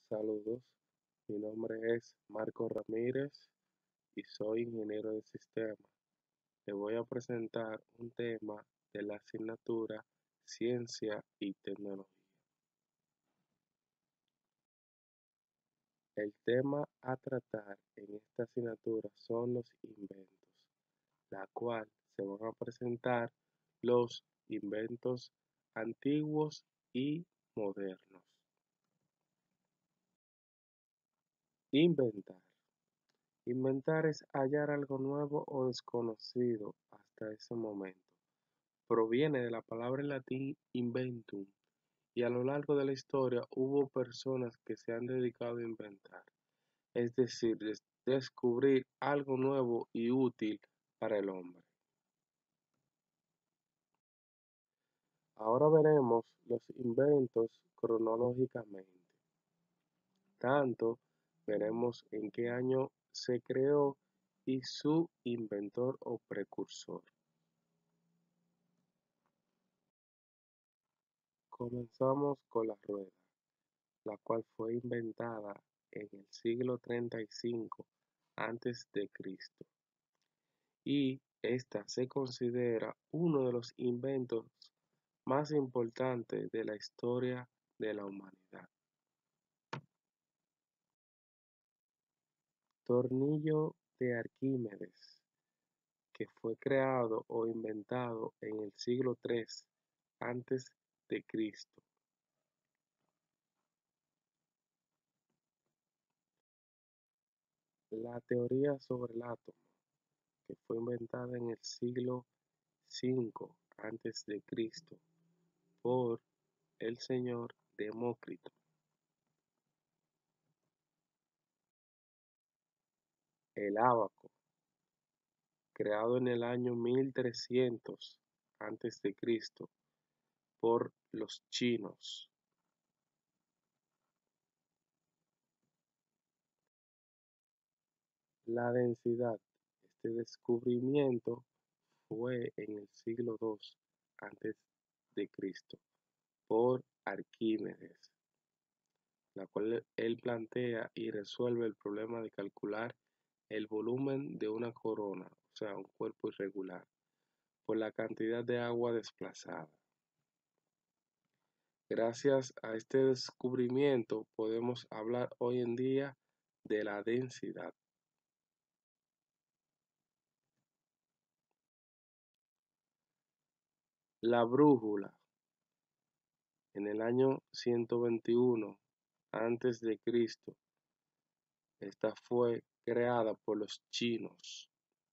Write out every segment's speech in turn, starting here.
Saludos, mi nombre es Marco Ramírez y soy ingeniero de sistemas. Le voy a presentar un tema de la asignatura Ciencia y Tecnología. El tema a tratar en esta asignatura son los inventos, la cual se van a presentar los inventos antiguos y modernos. Inventar. Inventar es hallar algo nuevo o desconocido hasta ese momento. Proviene de la palabra en latín inventum y a lo largo de la historia hubo personas que se han dedicado a inventar, es decir, descubrir algo nuevo y útil para el hombre. Ahora veremos los inventos cronológicamente. Tanto veremos en qué año se creó y su inventor o precursor. Comenzamos con la rueda, la cual fue inventada en el siglo 35 antes de Cristo y esta se considera uno de los inventos más importantes de la historia de la humanidad. Tornillo de Arquímedes, que fue creado o inventado en el siglo III antes de Cristo. La teoría sobre el átomo, que fue inventada en el siglo V antes de Cristo por el señor Demócrito. El ábaco, creado en el año 1300 antes de Cristo por los chinos. La densidad. Este descubrimiento fue en el siglo II antes de Cristo por Arquímedes, la cual él plantea y resuelve el problema de calcular el volumen de una corona, o sea, un cuerpo irregular, por la cantidad de agua desplazada. Gracias a este descubrimiento podemos hablar hoy en día de la densidad. La brújula, en el año 121 antes de Cristo, esta fue creada por los chinos.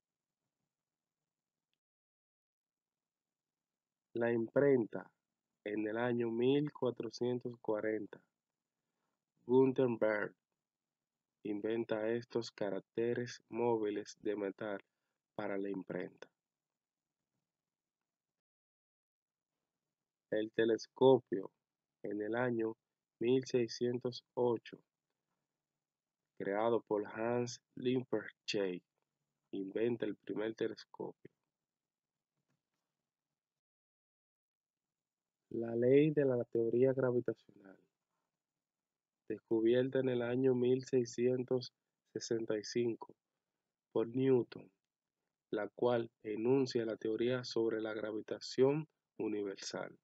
La imprenta, en el año 1440, Gutenberg inventa estos caracteres móviles de metal para la imprenta. El telescopio, en el año 1608, creado por Hans Lippershey, inventa el primer telescopio. La ley de la teoría gravitacional, descubierta en el año 1665 por Newton, la cual enuncia la teoría sobre la gravitación universal.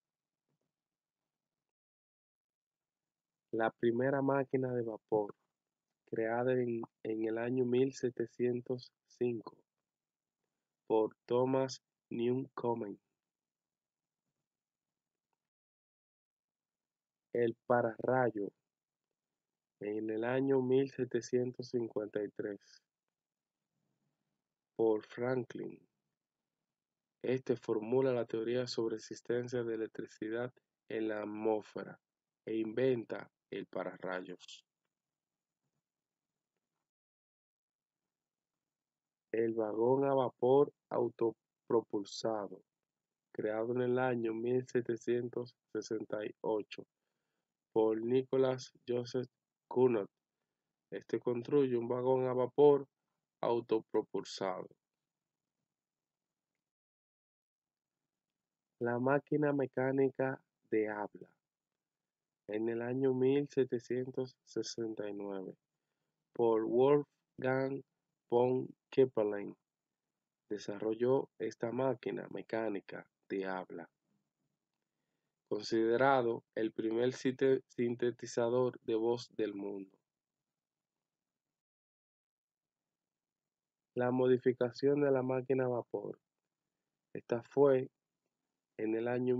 La primera máquina de vapor, creada en el año 1705 por Thomas Newcomen. El pararrayo, en el año 1753 por Franklin. Este formula la teoría sobre existencia de electricidad en la atmósfera e inventa el pararrayos. El vagón a vapor autopropulsado, creado en el año 1768 por Nicholas Joseph Cunnot. Este construye un vagón a vapor autopropulsado. La máquina mecánica de habla, En el año 1769, por Wolfgang von Kempelen, desarrolló esta máquina mecánica de habla, considerado el primer sintetizador de voz del mundo. La modificación de la máquina a vapor. Esta fue en el año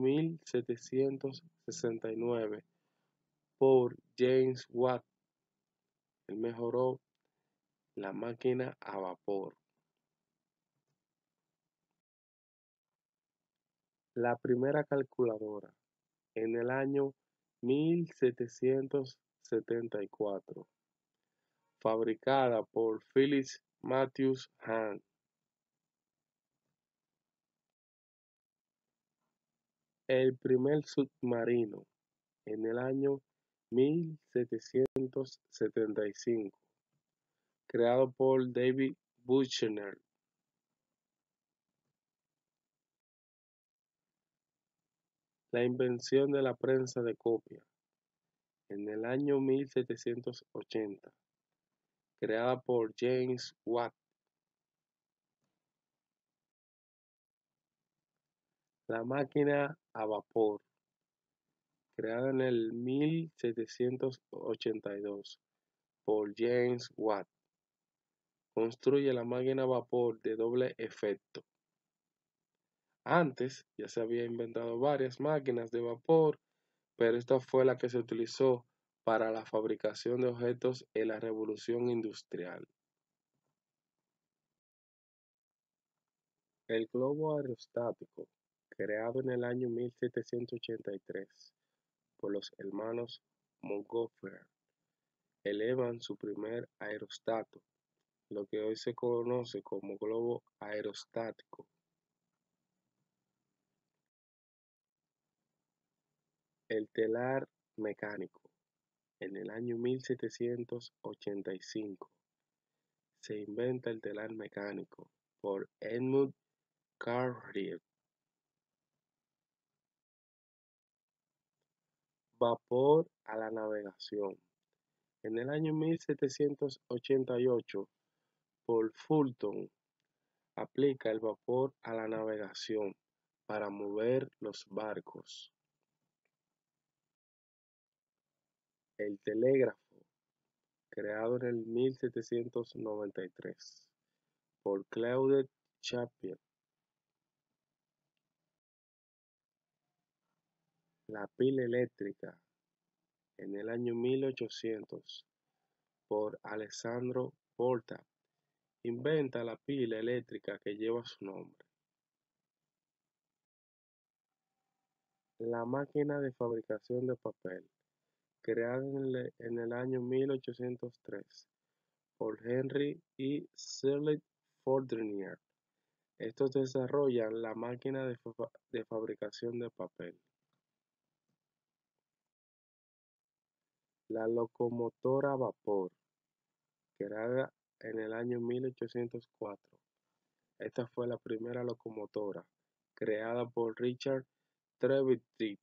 1769 por James Watt. Él mejoró la máquina a vapor. La primera calculadora en el año 1774, fabricada por Philip Matthews Hahn. El primer submarino en el año 1775, creado por David Buchanan. La invención de la prensa de copia en el año 1780, creada por James Watt. La máquina a vapor, creada en el 1782 por James Watt, construye la máquina a vapor de doble efecto. Antes ya se había inventado varias máquinas de vapor, pero esta fue la que se utilizó para la fabricación de objetos en la Revolución Industrial. El globo aerostático, creado en el año 1783 por los hermanos Montgolfier, elevan su primer aerostato, lo que hoy se conoce como globo aerostático. El telar mecánico. En el año 1785 se inventa el telar mecánico por Edmund Cartier. Vapor a la navegación. En el año 1788, por Fulton, aplica el vapor a la navegación para mover los barcos. El telégrafo, creado en el 1793 por Claude Chappell. La pila eléctrica, en el año 1800 por Alessandro Volta, inventa la pila eléctrica que lleva su nombre. La máquina de fabricación de papel, creada en el año 1803 por Henry y Shirley Fournier. Estos desarrollan la máquina de fabricación de papel. La locomotora a vapor, creada en el año 1804. Esta fue la primera locomotora creada por Richard Trevithick.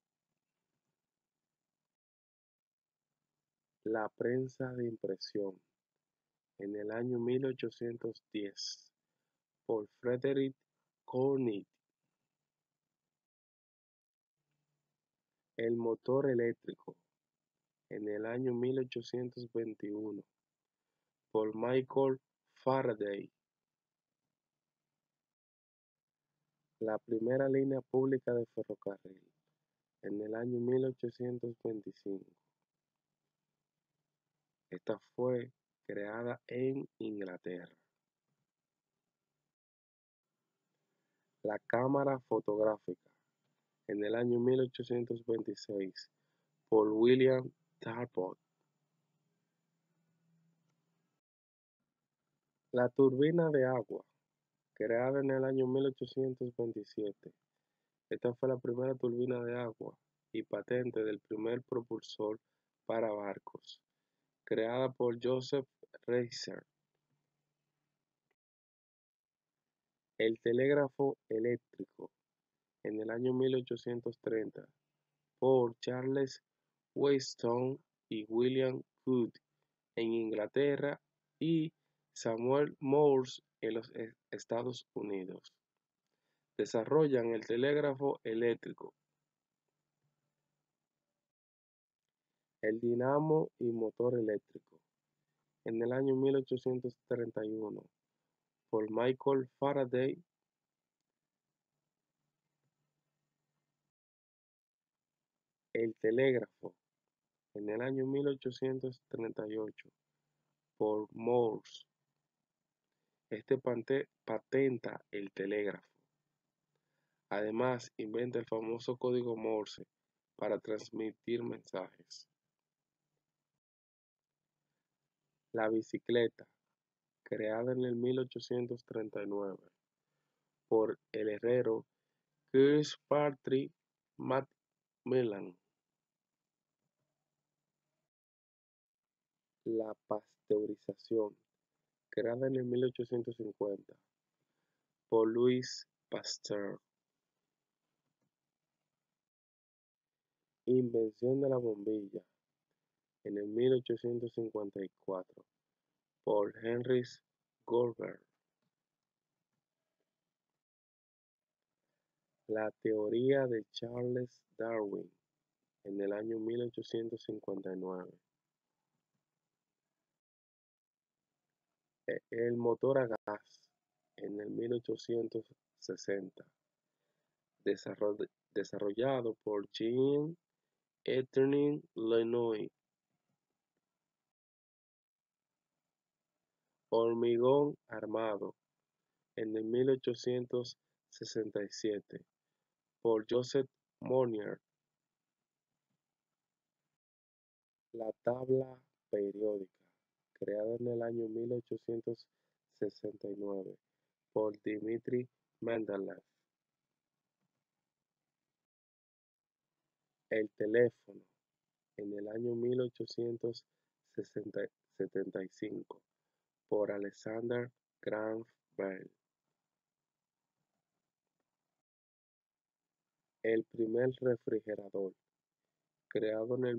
La prensa de impresión, en el año 1810 por Frederick Cornett. El motor eléctrico, en el año 1821 por Michael Faraday. La primera línea pública de ferrocarril, en el año 1825. Esta fue creada en Inglaterra. La cámara fotográfica, en el año 1826 por William Talbot. La turbina de agua, creada en el año 1827. Esta fue la primera turbina de agua y patente del primer propulsor para barcos, creada por Joseph Reiser. El telégrafo eléctrico, en el año 1830 por Charles Wheatstone y William Wood en Inglaterra y Samuel Morse en los Estados Unidos. Desarrollan el telégrafo eléctrico, el dinamo y motor eléctrico. En el año 1831, por Michael Faraday, el telégrafo. En el año 1838, por Morse, este patenta el telégrafo. Además, inventa el famoso código Morse para transmitir mensajes. La bicicleta, creada en el 1839 por el herrero Kirkpatrick Macmillan. La pasteurización, creada en el 1850 por Louis Pasteur. Invención de la bombilla, en el 1854 por Henry Goldberg. La teoría de Charles Darwin, en el año 1859. El motor a gas, en el 1860. Desarrollado por Jean Etienne Lenoir. Hormigón armado, en el 1867 por Joseph Monnier. La tabla periódica, creada en el año 1869 por Dmitri Mendeleev. El teléfono, en el año 1875 por Alexander Graham Bell. El primer refrigerador, creado en el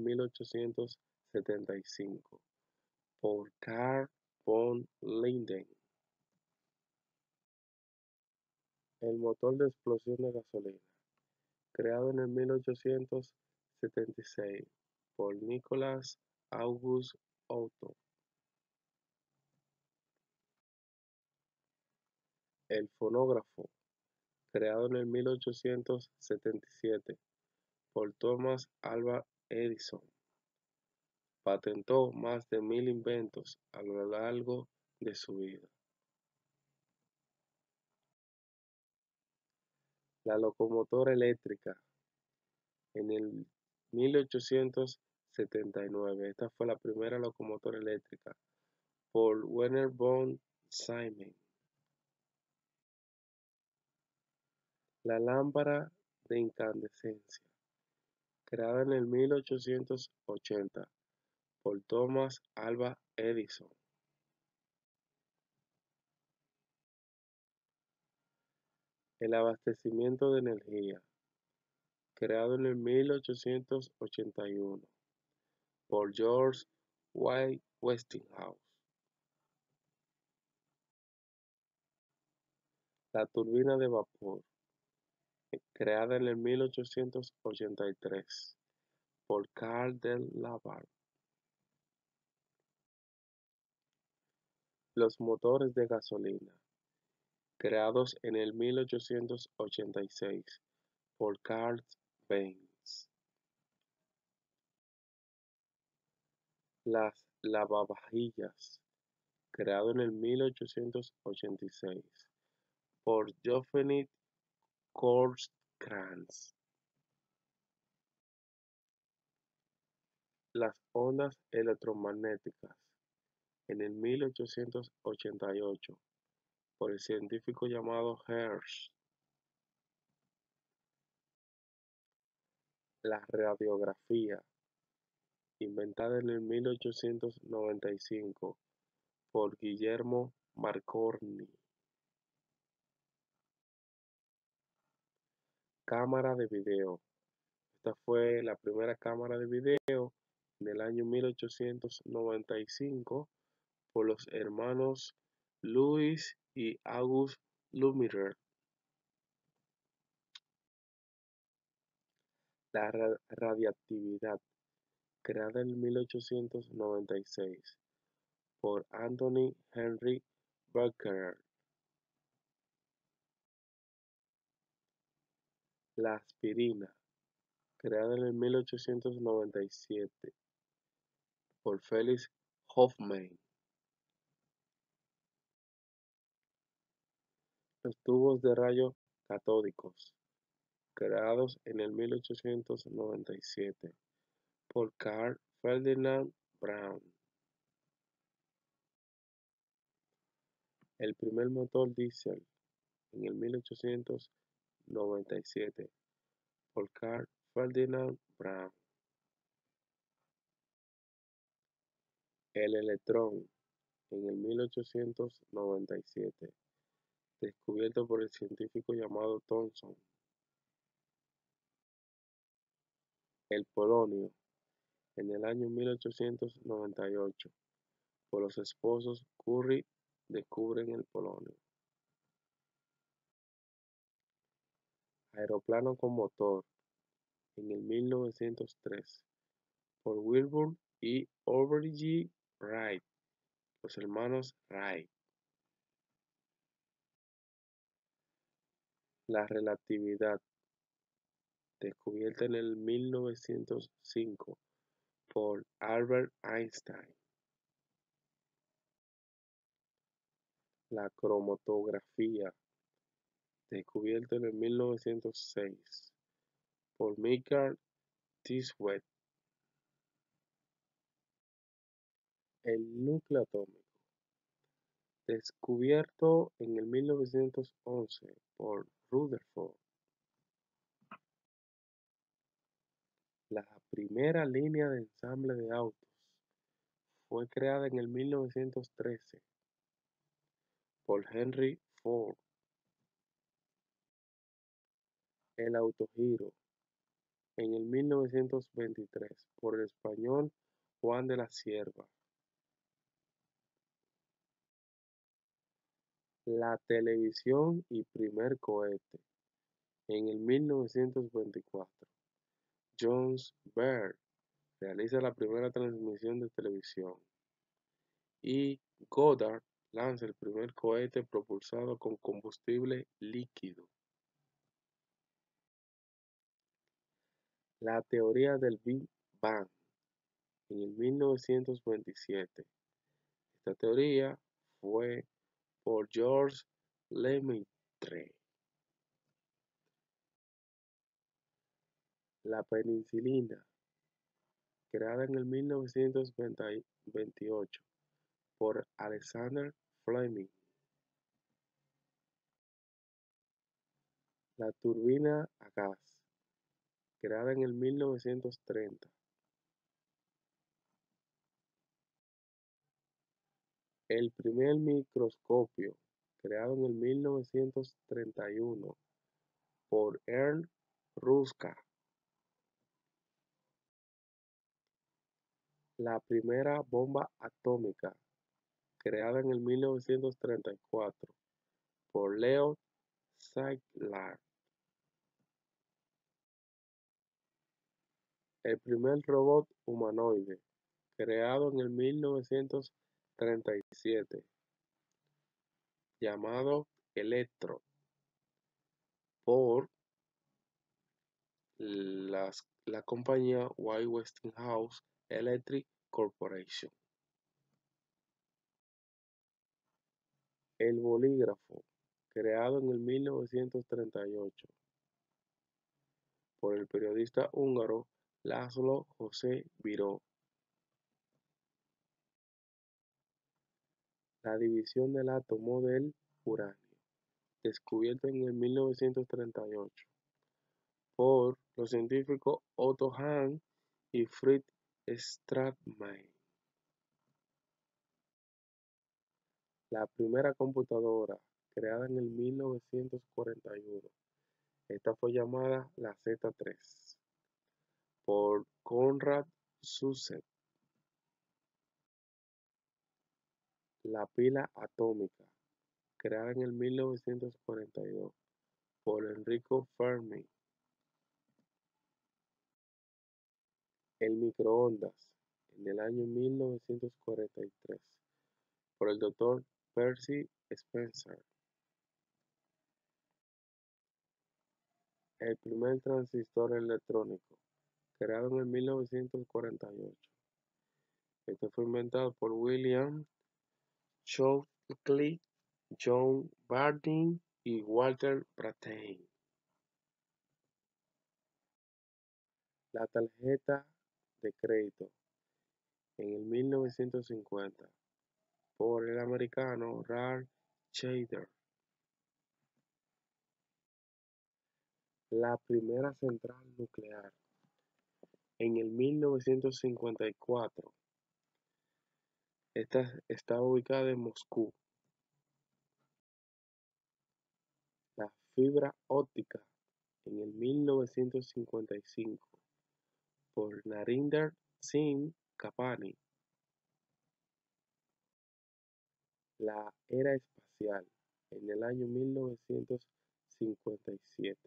1875 por Carl von Linden. El motor de explosión de gasolina, creado en el 1876 por Nicholas August Otto. El fonógrafo, creado en el 1877 por Thomas Alva Edison. Patentó más de 1000 inventos a lo largo de su vida. La locomotora eléctrica, en el 1879. Esta fue la primera locomotora eléctrica por Werner von Siemens. La lámpara de incandescencia, creada en el 1880 por Thomas Alva Edison. El abastecimiento de energía, creado en el 1881 por George Westinghouse. La turbina de vapor, creada en el 1883 por Carl de Laval. Los motores de gasolina, creados en el 1886 por Carl Benz. Las lavavajillas, creado en el 1886 por Johannes Kornkrantz. Las ondas electromagnéticas, en el 1888 por el científico llamado Hertz. La radiografía, inventada en el 1895 por Guillermo Marconi. Cámara de video, Esta fue la primera cámara de video en el año 1895 por los hermanos Louis y Auguste Lumière. La radiactividad, creada en 1896 por Anthony Henry Becquerel. La aspirina, creada en el 1897 por Felix Hoffmann. Los tubos de rayos catódicos, creados en el 1897 por Carl Ferdinand Braun. El primer motor diésel en el 1897 por Carl Ferdinand Braun. El electrón en el 1897, descubierto por el científico llamado Thomson. El polonio en el año 1898, por los esposos Curie descubren el polonio. Aeroplano con motor en el 1903 por Wilbur y Orville G. Wright, los hermanos Wright. La relatividad, descubierta en el 1905 por Albert Einstein. La cromatografía, descubierta en el 1906 por Michael Tiswell. El núcleo atómico, descubierto en el 1911 por Rutherford. La primera línea de ensamble de autos fue creada en el 1913 por Henry Ford. El autogiro en el 1923 por el español Juan de la Cierva. La televisión y primer cohete en el 1924. Jules Verne realiza la primera transmisión de televisión. Y Goddard lanza el primer cohete propulsado con combustible líquido. La teoría del Big Bang en el 1927. Esta teoría fue por Georges Lemaitre. La penicilina, creada en el 1928 por Alexander Fleming. La turbina a gas, creada en el 1930. El primer microscopio, creado en el 1931 por Ernst Rutherford. La primera bomba atómica, creada en el 1934 por Leo Szilard. El primer robot humanoide, creado en el 1937, llamado Electro, por la compañía Westinghouse Electric Corporation. El bolígrafo, creado en el 1938 por el periodista húngaro László José Biró. La división del átomo del uranio, descubierto en el 1938 por los científicos Otto Hahn y Fritz Strassmann. La primera computadora, creada en el 1941. Esta fue llamada la Z3. por Konrad Zuse. La pila atómica, creada en el 1942 por Enrico Fermi. El microondas, en el año 1943 por el Dr. Percy Spencer. El primer transistor electrónico, creado en el 1948. Este fue inventado por William Shockley, John Bardeen y Walter Brattain. La tarjeta de crédito, en el 1950 por el americano Ralph Shader. La primera central nuclear, en el 1954. Esta estaba ubicada en Moscú. La fibra óptica, en el 1955 por Narinder Singh Kapani. La era espacial, en el año 1957.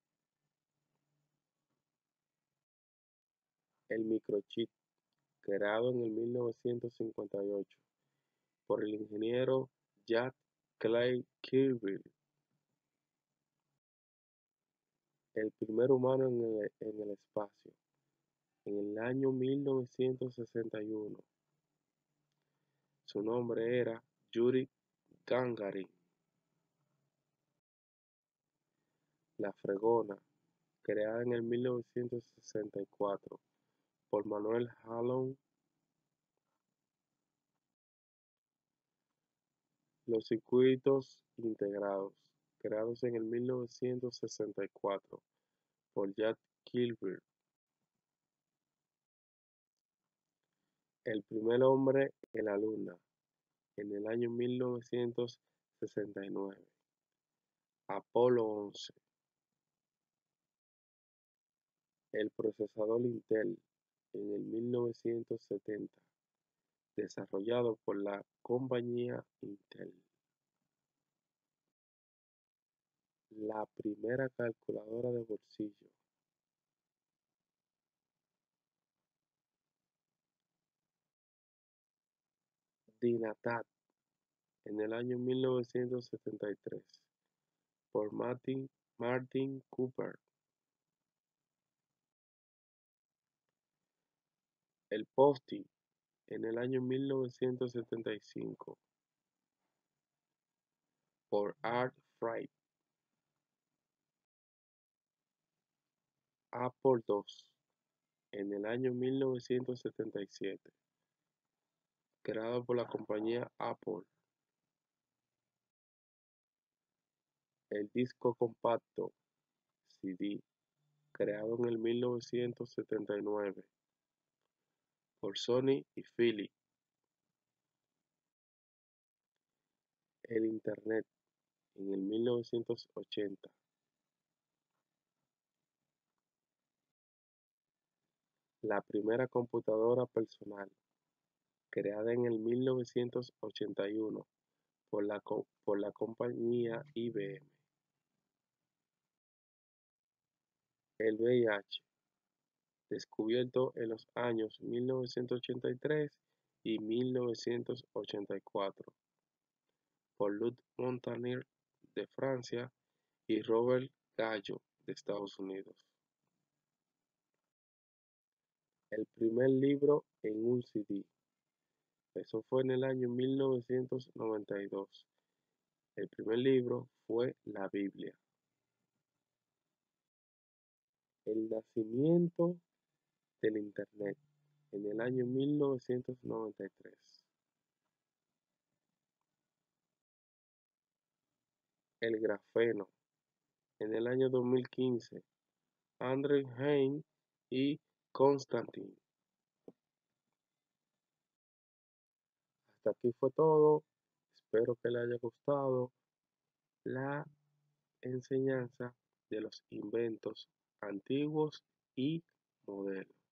El microchip, creado en el 1958 por el ingeniero Jack Clay Kirby. El primer humano en el espacio, en el año 1961. Su nombre era Yuri Gagarin. La fregona, creada en el 1964 por Manuel Hallon. Los circuitos integrados, creados en el 1964 por Jack Kilby. El primer hombre en la Luna, en el año 1969. Apolo 11. El procesador Intel, en el 1970, desarrollado por la compañía Intel. La primera calculadora de bolsillo. Dynatat, en el año 1973 por Martin Cooper. El Post-it, en el año 1975 por Art Fried. Apple II, en el año 1977, creado por la compañía Apple. El disco compacto CD, creado en el 1979 por Sony y Philips. El Internet, en el 1980. La primera computadora personal, creada en el 1981 por la compañía IBM. El VIH, descubierto en los años 1983 y 1984 por Luc Montagnier de Francia y Robert Gallo de Estados Unidos. El primer libro en un CD. Eso fue en el año 1992. El primer libro fue la Biblia. El nacimiento del Internet, en el año 1993. El grafeno, en el año 2015. Andrew Hein y Konstantin. Hasta aquí fue todo. Espero que les haya gustado la enseñanza de los inventos antiguos y modelo.